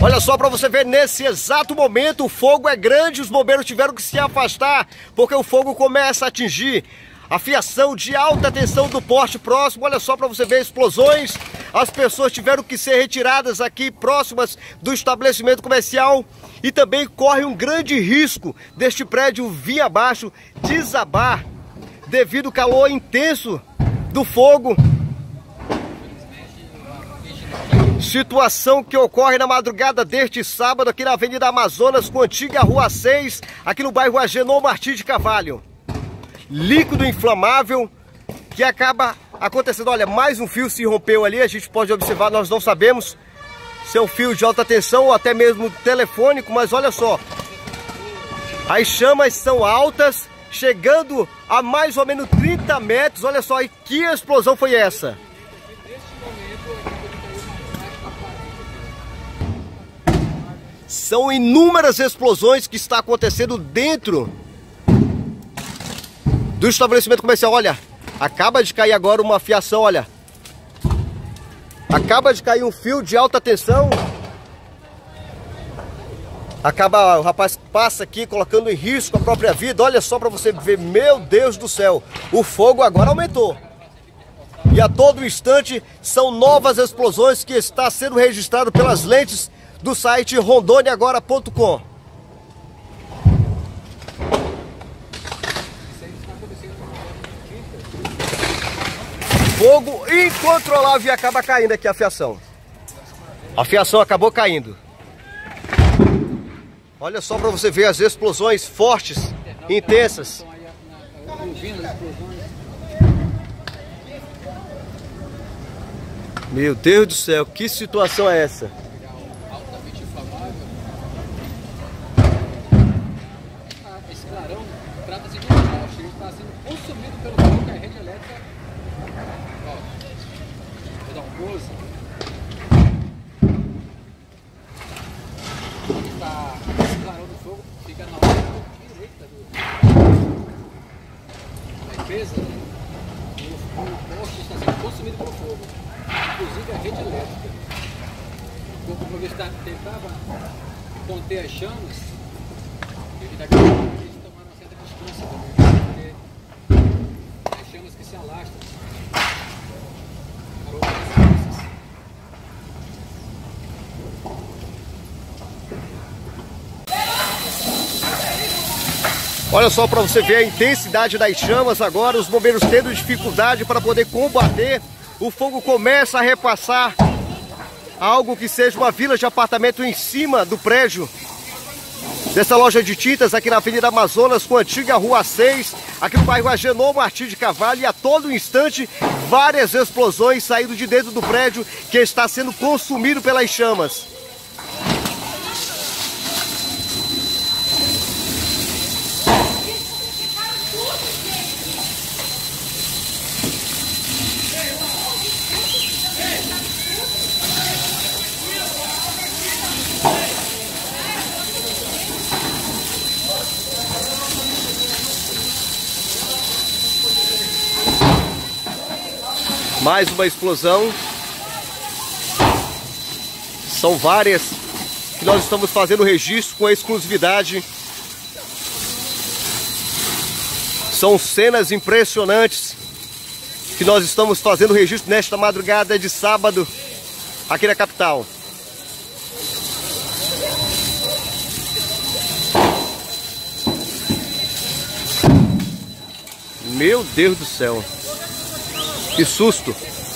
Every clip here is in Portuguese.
Olha só para você ver, nesse exato momento o fogo é grande, os bombeiros tiveram que se afastar porque o fogo começa a atingir a fiação de alta tensão do poste próximo. Olha só para você ver explosões, as pessoas tiveram que ser retiradas aqui próximas do estabelecimento comercial e também corre um grande risco deste prédio vir abaixo, desabar devido ao calor intenso do fogo. Situação que ocorre na madrugada deste sábado aqui na Avenida Amazonas com a antiga Rua 6, aqui no bairro Agenor Martins de Carvalho. Líquido inflamável que acaba acontecendo. Olha, mais um fio se rompeu ali, a gente pode observar, nós não sabemos se é um fio de alta tensão ou até mesmo telefônico, mas olha só, as chamas são altas, chegando a mais ou menos 30 metros. Olha só, e que explosão foi essa? São inúmeras explosões que está acontecendo dentro do estabelecimento comercial. Olha, acaba de cair agora uma fiação, olha. Acaba de cair um fio de alta tensão. O rapaz passa aqui colocando em risco a própria vida. Olha só para você ver, meu Deus do céu. O fogo agora aumentou. E a todo instante são novas explosões que está sendo registrado pelas lentes do site rondoniaagora.com. Fogo incontrolável e acaba caindo aqui a fiação. A fiação acabou caindo. Olha só para você ver as explosões fortes, intensas. Meu Deus do céu, que situação é essa? Esse clarão trata-se de um poste, ele está sendo consumido pelo fogo que a rede elétrica. Ó, vou dar um close. Esse clarão do fogo fica na outra direita da empresa. O poste está sendo consumido pelo fogo, inclusive a rede elétrica. O corpo provisor tentava conter as chamas. Devido a que eles tomaram uma certa distância também, porque as chamas que se alastram para outras distâncias. Olha só para você ver a intensidade das chamas agora, os bombeiros tendo dificuldade para poder combater. O fogo começa a repassar algo que seja uma vila de apartamento em cima do prédio dessa loja de tintas aqui na Avenida Amazonas com a antiga Rua 6, aqui no bairro Agenor Martins de Carvalho, e a todo instante várias explosões saindo de dentro do prédio que está sendo consumido pelas chamas. Mais uma explosão. São várias que nós estamos fazendo registro com exclusividade. São cenas impressionantes que nós estamos fazendo registro nesta madrugada de sábado aqui na capital. Meu Deus do céu. Que susto!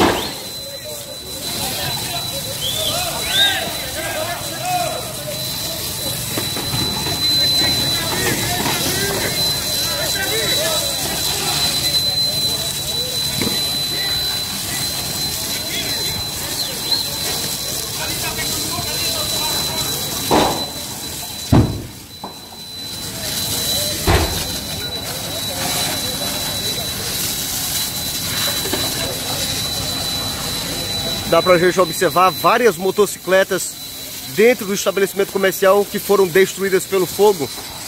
Dá pra gente observar várias motocicletas dentro do estabelecimento comercial que foram destruídas pelo fogo.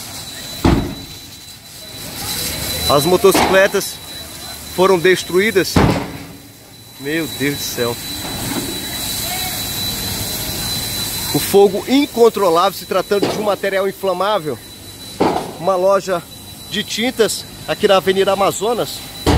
As motocicletas foram destruídas. Meu Deus do céu. O fogo incontrolável, se tratando de um material inflamável. Uma loja de tintas aqui na Avenida Amazonas.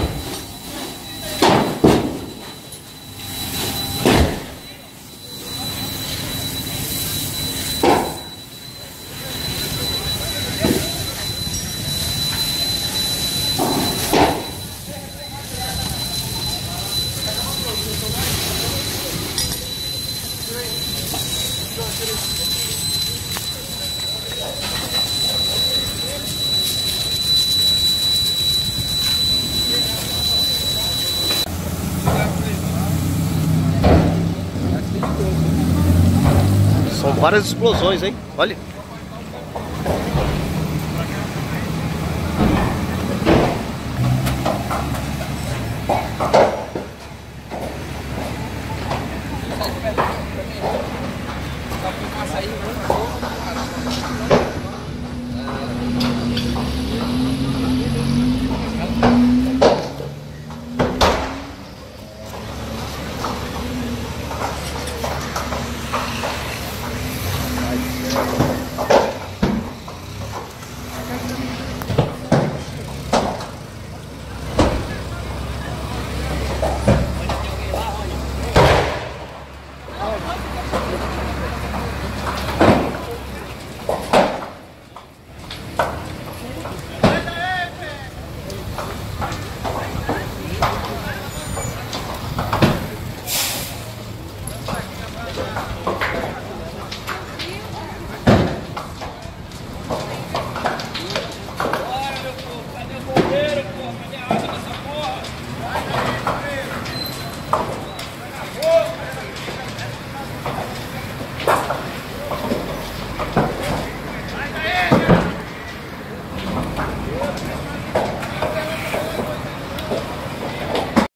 São várias explosões, hein? Olha.